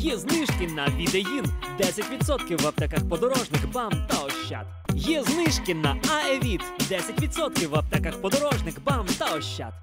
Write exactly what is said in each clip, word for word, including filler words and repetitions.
Є знижки на Відеїн, десять відсотків в аптеках подорожник, БАМ та Ощад. Є знижки на Аевіт, десять відсотків в аптеках подорожник, БАМ та Ощад.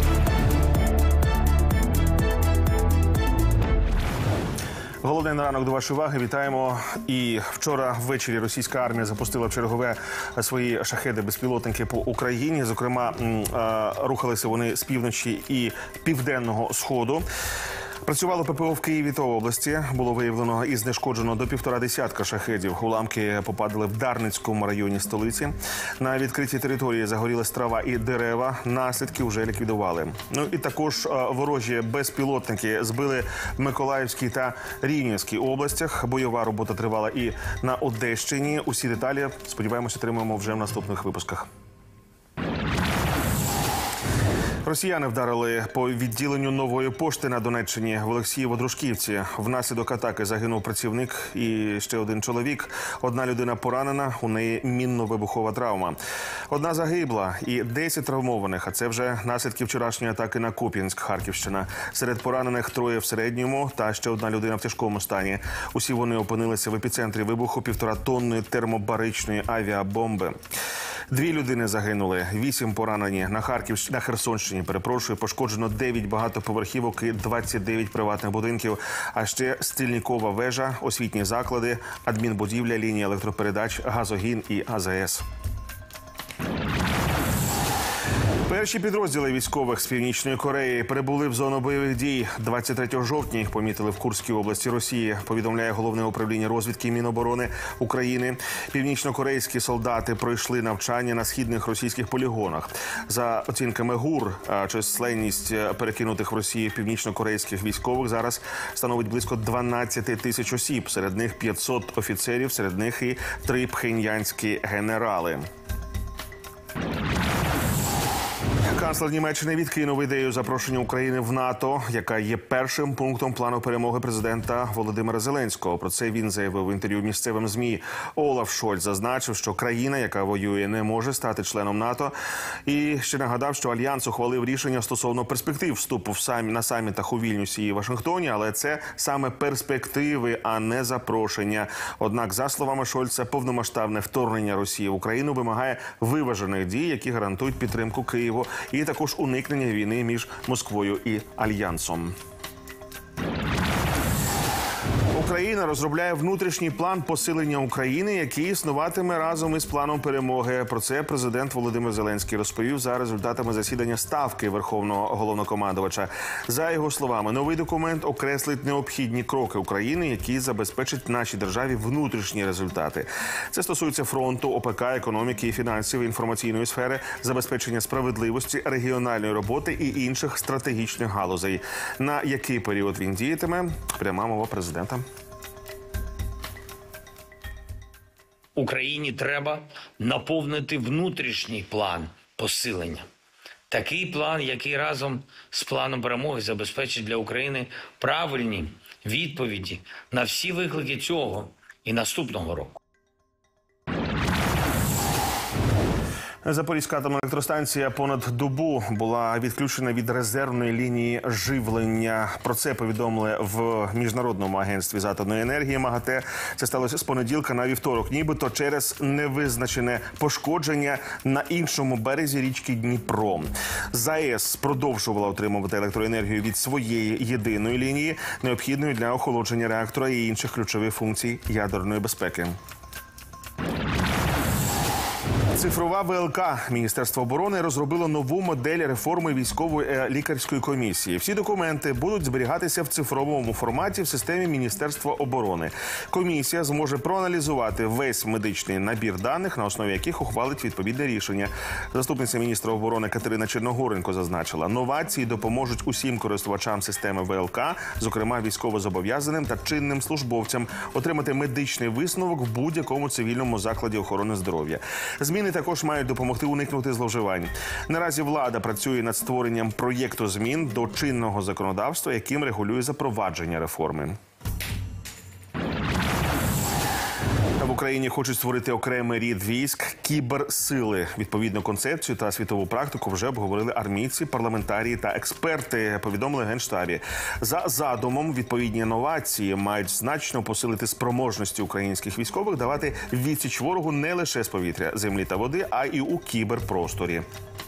Головний на ранок до вашої уваги. Вітаємо. І вчора ввечері російська армія запустила в чергове свої шахеди-безпілотники по Україні. Зокрема, рухалися вони з півночі і південного сходу. Працювало ППО в Києві та області. Було виявлено і знешкоджено до півтора десятка шахедів. Уламки попадали в Дарницькому районі столиці. На відкритій території загорілась трава і дерева. Наслідки вже ліквідували. Ну і також ворожі безпілотники збили в Миколаївській та Рівненській областях. Бойова робота тривала і на Одещині. Усі деталі, сподіваємося, отримаємо вже в наступних випусках. Росіяни вдарили по відділенню Нової пошти на Донеччині в Олексієво-Дружківці. Внаслідок атаки загинув працівник і ще один чоловік. Одна людина поранена, у неї мінно-вибухова травма. Одна загибла і десять травмованих, а це вже наслідки вчорашньої атаки на Куп'янськ, Харківщина. Серед поранених троє в середньому та ще одна людина в тяжкому стані. Усі вони опинилися в епіцентрі вибуху півторатонної термобаричної авіабомби. Дві людини загинули, вісім поранені. На Харківщині, на Херсонщині, перепрошую, пошкоджено дев'ять багатоповерхівок і двадцять дев'ять приватних будинків. А ще стільникова вежа, освітні заклади, адмінбудівля, лінія електропередач, газогін і А З С. Перші підрозділи військових з Північної Кореї перебули в зону бойових дій. двадцять третього жовтня їх помітили в Курській області Росії, повідомляє Головне управління розвідки Міноборони України. Північнокорейські солдати пройшли навчання на східних російських полігонах. За оцінками ГУР, численність перекинутих в Росію північнокорейських військових зараз становить близько дванадцять тисяч осіб. Серед них п'ятсот офіцерів, серед них і три пхеньянські генерали. Канцлер Німеччини відкинув ідею запрошення України в НАТО, яка є першим пунктом плану перемоги президента Володимира Зеленського. Про це він заявив в інтерв'ю місцевим ЗМІ. Олаф Шольц зазначив, що країна, яка воює, не може стати членом НАТО. І ще нагадав, що Альянс ухвалив рішення стосовно перспектив вступу в самі, на самітах у Вільнюсі і Вашингтоні, але це саме перспективи, а не запрошення. Однак, за словами Шольца, повномасштабне вторгнення Росії в Україну вимагає виважених дій, які гарантують підтримку Києву і також уникнення війни між Москвою і Альянсом. Україна розробляє внутрішній план посилення України, який існуватиме разом із планом перемоги. Про це президент Володимир Зеленський розповів за результатами засідання Ставки Верховного Головнокомандувача. За його словами, новий документ окреслить необхідні кроки України, які забезпечать нашій державі внутрішні результати. Це стосується фронту, О Пе Ка, економіки і фінансів, інформаційної сфери, забезпечення справедливості, регіональної роботи і інших стратегічних галузей. На який період він діятиме? Пряма мова президента. Україні треба наповнити внутрішній план посилення. Такий план, який разом з планом перемоги забезпечить для України правильні відповіді на всі виклики цього і наступного року. Запорізька атомна електростанція понад добу була відключена від резервної лінії живлення. Про це повідомили в Міжнародному агентстві з атомної енергії МАГАТЕ. Це сталося з понеділка на вівторок, нібито через невизначене пошкодження на іншому березі річки Дніпро. ЗАЕС продовжувала отримувати електроенергію від своєї єдиної лінії, необхідної для охолодження реактора і інших ключових функцій ядерної безпеки. Цифрова В Л К. Міністерство оборони розробило нову модель реформи військової лікарської комісії. Всі документи будуть зберігатися в цифровому форматі в системі Міністерства оборони. Комісія зможе проаналізувати весь медичний набір даних, на основі яких ухвалить відповідне рішення. Заступниця міністра оборони Катерина Черногоренко зазначила, новації допоможуть усім користувачам системи В Л К, зокрема військовозобов'язаним та чинним службовцям, отримати медичний висновок в будь-якому цивільному закладі охорони здоров'я. Зміни також мають допомогти уникнути зловживань. Наразі влада працює над створенням проєкту змін до чинного законодавства, яким регулює запровадження реформи. В Україні хочуть створити окремий рід військ кіберсили. Відповідну концепцію та світову практику вже обговорили армійці, парламентарії та експерти, повідомили Генштабі. За задумом, відповідні новації мають значно посилити спроможності українських військових давати відсіч ворогу не лише з повітря, землі та води, а й у кіберпросторі.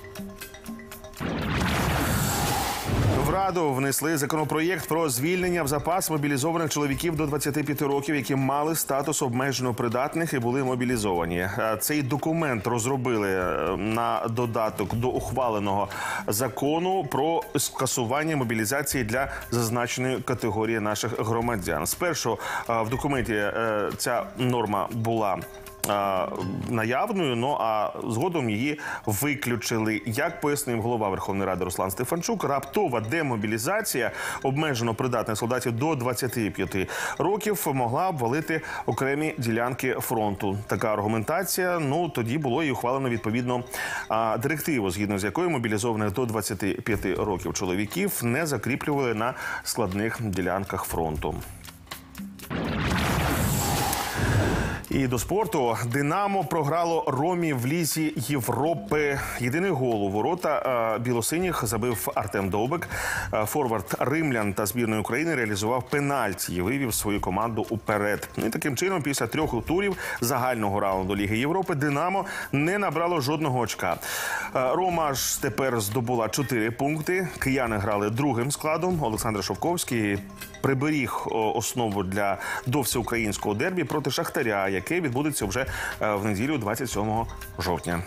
В Раду внесли законопроєкт про звільнення в запас мобілізованих чоловіків до двадцяти п'яти років, які мали статус обмежено придатних і були мобілізовані. Цей документ розробили на додаток до ухваленого закону про скасування мобілізації для зазначеної категорії наших громадян. Спершу в документі ця норма була наявною, ну а згодом її виключили. Як пояснив голова Верховної Ради Руслан Стефанчук, раптова демобілізація обмежено придатних солдатів до двадцяти п'яти років могла обвалити окремі ділянки фронту. Така аргументація, ну тоді було і ухвалено відповідно директиву, згідно з якою мобілізованих до двадцяти п'яти років чоловіків не закріплювали на складних ділянках фронту. І до спорту. «Динамо» програло «Ромі» в Лізі Європи. Єдиний гол у ворота білосиніх забив Артем Довбик. Форвард римлян та збірної України реалізував пенальті і вивів свою команду уперед. І таким чином, після трьох турів загального раунду Ліги Європи «Динамо» не набрало жодного очка. «Рома» ж тепер здобула чотири пункти. Кияни грали другим складом. Олександр Шовковський приберіг основу для до всеукраїнського дербі проти «Шахтаря», яке відбудеться вже в неділю двадцять сьомого жовтня.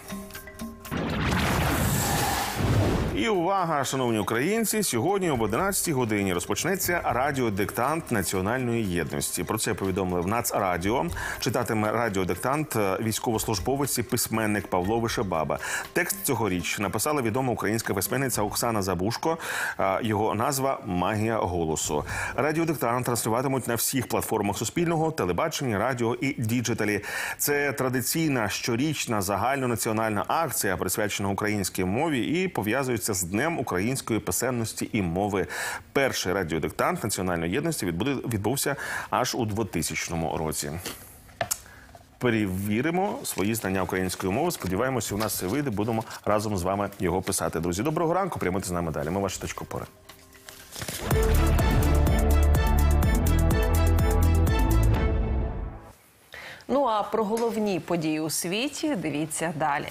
І увага, шановні українці, сьогодні об одинадцятій годині розпочнеться радіодиктант Національної єдності. Про це повідомили в Нацрадіо. Читатиме радіодиктант військовослужбовець і письменник Павло Вишебаба. Текст цьогоріч написала відома українська письменниця Оксана Забушко. Його назва «Магія голосу». Радіодиктант транслюватимуть на всіх платформах Суспільного, телебачення, радіо і діджиталі. Це традиційна щорічна загальнонаціональна акція, присвячена українській мові і пов'язується з Днем української писемності і мови. Перший радіодиктант Національної єдності відбувся аж у двотисячному році. Перевіримо свої знання української мови. Сподіваємося, у нас це вийде. Будемо разом з вами його писати. Друзі, доброго ранку. Прямуйте з нами далі. Ми ваша точка опори. Ну а про головні події у світі дивіться далі.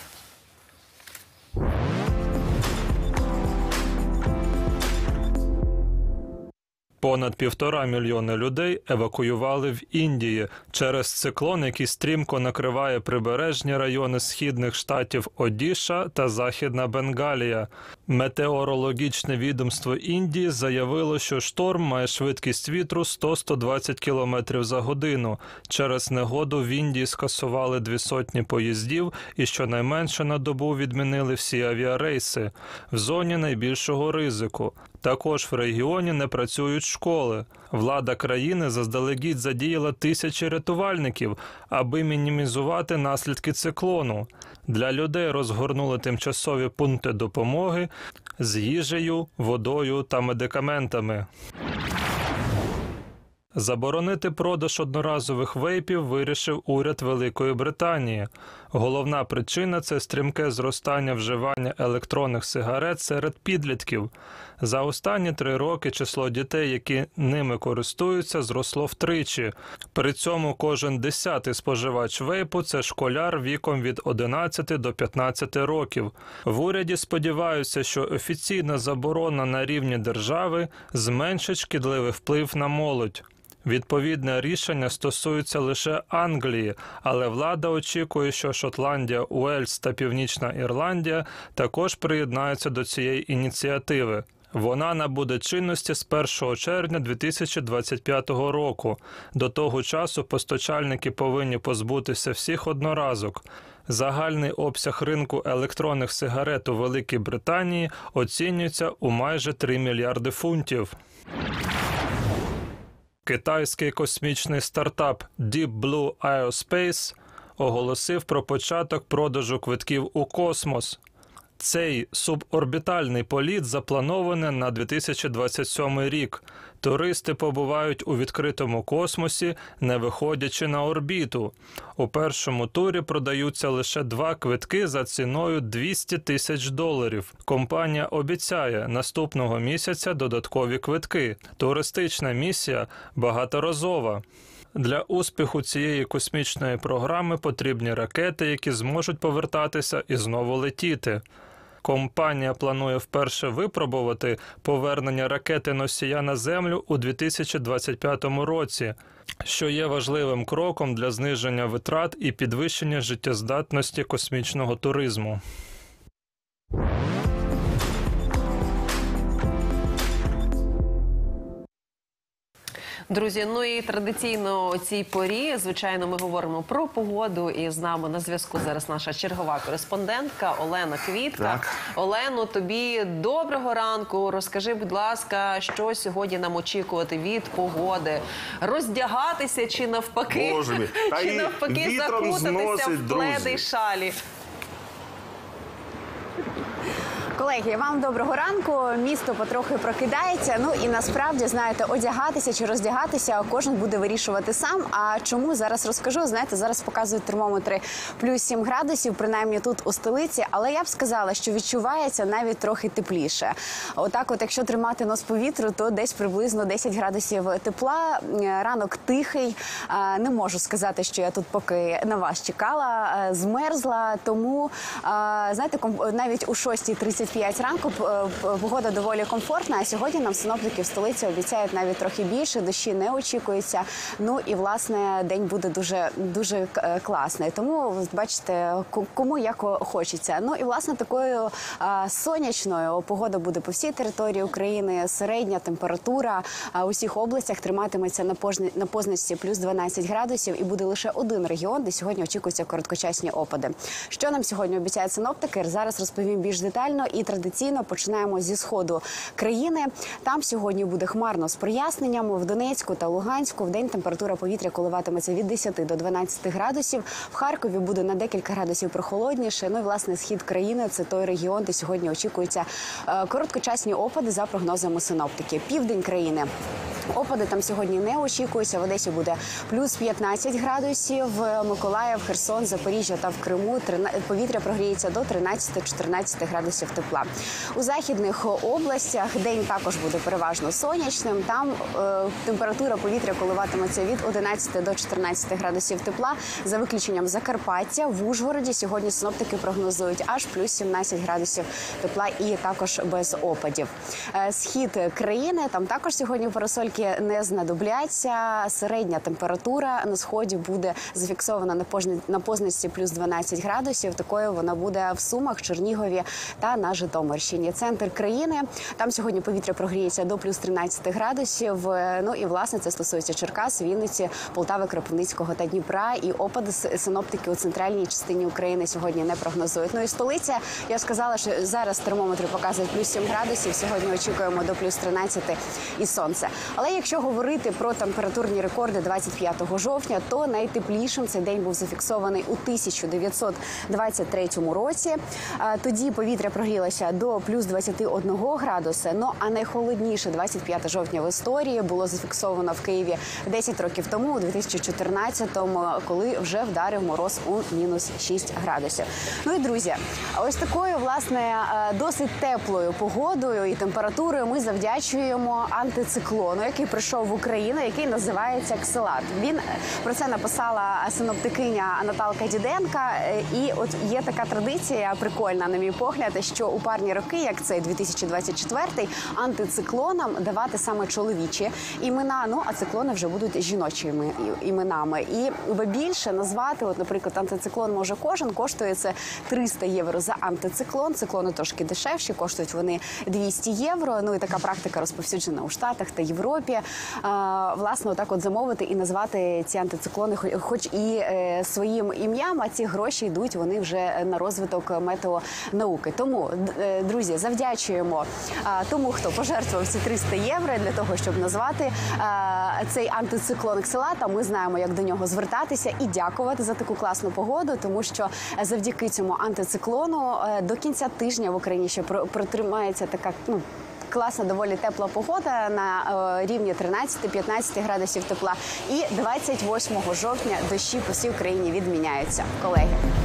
Понад півтора мільйони людей евакуювали в Індії через циклон, який стрімко накриває прибережні райони східних штатів Одіша та Західна Бенгалія. Метеорологічне відомство Індії заявило, що шторм має швидкість вітру сто - сто двадцять кілометрів за годину. Через негоду в Індії скасували дві сотні поїздів і щонайменше на добу відмінили всі авіарейси в зоні найбільшого ризику. Також в регіоні не працюють школи. Влада країни заздалегідь задіяла тисячі рятувальників, аби мінімізувати наслідки циклону. Для людей розгорнули тимчасові пункти допомоги з їжею, водою та медикаментами. Заборонити продаж одноразових вейпів вирішив уряд Великої Британії. Головна причина – це стрімке зростання вживання електронних сигарет серед підлітків. За останні три роки число дітей, які ними користуються, зросло втричі. При цьому кожен десятий споживач вейпу – це школяр віком від одинадцяти до п'ятнадцяти років. В уряді сподіваються, що офіційна заборона на рівні держави зменшить шкідливий вплив на молодь. Відповідне рішення стосується лише Англії, але влада очікує, що Шотландія, Уельс та Північна Ірландія також приєднаються до цієї ініціативи. Вона набуде чинності з першого червня дві тисячі двадцять п'ятого року. До того часу постачальники повинні позбутися всіх одноразок. Загальний обсяг ринку електронних сигарет у Великій Британії оцінюється у майже три мільярди фунтів. Китайський космічний стартап Deep Blue Aerospace оголосив про початок продажу квитків у космос. Цей суборбітальний політ запланований на дві тисячі двадцять сьомий рік. Туристи побувають у відкритому космосі, не виходячи на орбіту. У першому турі продаються лише два квитки за ціною двісті тисяч доларів. Компанія обіцяє наступного місяця додаткові квитки. Туристична місія багаторазова. Для успіху цієї космічної програми потрібні ракети, які зможуть повертатися і знову летіти. Компанія планує вперше випробувати повернення ракети-носія на Землю у дві тисячі двадцять п'ятому році, що є важливим кроком для зниження витрат і підвищення життєздатності космічного туризму. Друзі, ну і традиційно у цій порі, звичайно, ми говоримо про погоду. І з нами на зв'язку зараз наша чергова кореспондентка Олена Квітка. Так. Олено, тобі доброго ранку. Розкажи, будь ласка, що сьогодні нам очікувати від погоди? Роздягатися чи навпаки? Боже мій. Та Чи і навпаки вітром закутатися зносить, в пледи друзі. й шалі? Колеги, вам доброго ранку. Місто потрохи прокидається. Ну і насправді, знаєте, одягатися чи роздягатися кожен буде вирішувати сам. А чому, зараз розкажу. Знаєте, зараз показують термометри плюс сім градусів, принаймні тут у столиці. Але я б сказала, що відчувається навіть трохи тепліше. Отак от, якщо тримати нос повітрю, то десь приблизно десять градусів тепла. Ранок тихий. Не можу сказати, що я тут поки на вас чекала. Змерзла, тому, знаєте, навіть у шостій тридцять п'ять ранку погода доволі комфортна, а сьогодні нам синоптики в столиці обіцяють навіть трохи більше, дощі не очікується. Ну і, власне, день буде дуже, дуже класний. Тому, бачите, кому як хочеться. Ну і, власне, такою а, сонячною погода буде по всій території України. Середня температура а, у всіх областях триматиметься на, пожні, на позначці плюс дванадцять градусів, і буде лише один регіон, де сьогодні очікуються короткочасні опади. Що нам сьогодні обіцяють синоптики? Зараз розповім більш детально. І традиційно починаємо зі сходу країни. Там сьогодні буде хмарно з проясненням. В Донецьку та Луганську вдень температура повітря коливатиметься від десяти до дванадцяти градусів. В Харкові буде на декілька градусів прохолодніше. Ну і, власне, схід країни – це той регіон, де сьогодні очікуються е, короткочасні опади за прогнозами синоптики. Південь країни. Опади там сьогодні не очікуються. В Одесі буде плюс п'ятнадцять градусів. Миколаїв, Херсон, Запоріжжя та в Криму повітря прогріється до тринадцяти-чотирнадцяти градусів тепла. У західних областях день також буде переважно сонячним. Там е, температура повітря коливатиметься від одинадцяти до чотирнадцяти градусів тепла. За виключенням Закарпаття, в Ужгороді сьогодні синоптики прогнозують аж плюс сімнадцять градусів тепла і також без опадів. Е, схід країни, там також сьогодні парасольки не знадобляться. Середня температура на сході буде зафіксована на, пожні, на позначці плюс дванадцять градусів. Такою вона буде в Сумах, Чернігові та на Житомирщині. Центр країни, там сьогодні повітря прогріється до плюс тринадцяти градусів. Ну і, власне, це стосується Черкас, Вінниці, Полтави, Кропивницького та Дніпра. І опади синоптики у центральній частині України сьогодні не прогнозують. Ну і столиця, я сказала, що зараз термометри показують плюс сім градусів, сьогодні очікуємо до плюс тринадцяти і сонце. Але якщо говорити про температурні рекорди двадцять п'ятого жовтня, то найтеплішим цей день був зафіксований у тисяча дев'ятсот двадцять третьому році. Тоді повітря прогрілося до плюс двадцяти одного градуса. Ну а найхолодніше двадцять п'яте жовтня в історії було зафіксовано в Києві десять років тому, у дві тисячі чотирнадцятому, коли вже вдарив мороз у мінус шість градусів. Ну і, друзі, ось такою, власне, досить теплою погодою і температурою ми завдячуємо антициклону, який прийшов в Україну, який називається Ксилат. Він про це написала синоптикиня Наталка Діденка. І от є така традиція прикольна, на мій погляд, що у парні роки, як цей дві тисячі двадцять четвертий, антициклонам давати саме чоловічі імена, ну а циклони вже будуть жіночими іменами. І більше назвати, от, наприклад, антициклон може кожен, коштує це триста євро за антициклон. Циклони трошки дешевші, коштують вони двісті євро. Ну і така практика розповсюджена у Штатах та Європі. А, власне, отак от замовити і назвати ці антициклони хоч і е, своїм ім'ям, а ці гроші йдуть вони вже на розвиток метеонауки. Тому Д- Друзі, завдячуємо а, тому, хто пожертвував ці триста євро для того, щоб назвати а, цей антициклон Ксилата. Ми знаємо, як до нього звертатися і дякувати за таку класну погоду, тому що завдяки цьому антициклону е, до кінця тижня в Україні ще про- протримається така, ну, класна, доволі тепла погода на е, рівні тринадцять-п'ятнадцять градусів тепла. І двадцять восьмого жовтня дощі по всій Україні відміняються. Колеги.